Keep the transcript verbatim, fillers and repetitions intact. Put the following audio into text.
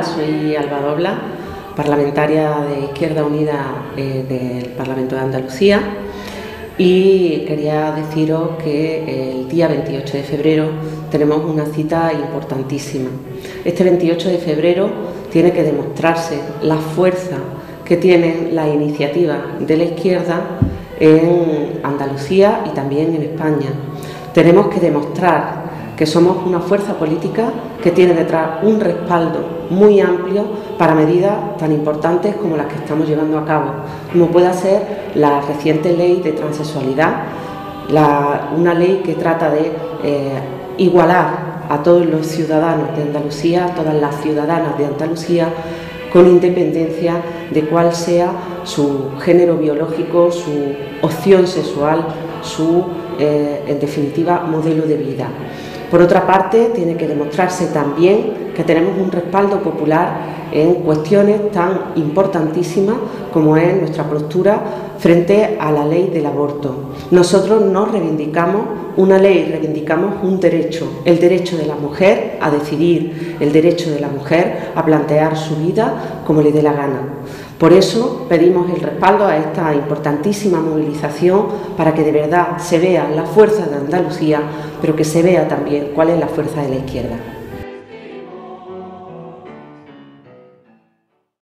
Hola, soy Alba Dobla, parlamentaria de Izquierda Unida eh, del Parlamento de Andalucía, y quería deciros que el día veintiocho de febrero tenemos una cita importantísima. Este veintiocho de febrero tiene que demostrarse la fuerza que tienen las iniciativas de la izquierda en Andalucía y también en España. Tenemos que demostrar que somos una fuerza política que tiene detrás un respaldo muy amplio para medidas tan importantes como las que estamos llevando a cabo, como pueda ser la reciente ley de transexualidad, la, una ley que trata de eh, igualar a todos los ciudadanos de Andalucía, a todas las ciudadanas de Andalucía, con independencia de cuál sea su género biológico, su opción sexual, su, eh, en definitiva, modelo de vida. Por otra parte, tiene que demostrarse también que tenemos un respaldo popular en cuestiones tan importantísimas como es nuestra postura frente a la ley del aborto. Nosotros no reivindicamos una ley, reivindicamos un derecho, el derecho de la mujer a decidir, el derecho de la mujer a plantear su vida como le dé la gana. Por eso pedimos el respaldo a esta importantísima movilización para que de verdad se vea la fuerza de Andalucía, pero que se vea también cuál es la fuerza de la izquierda.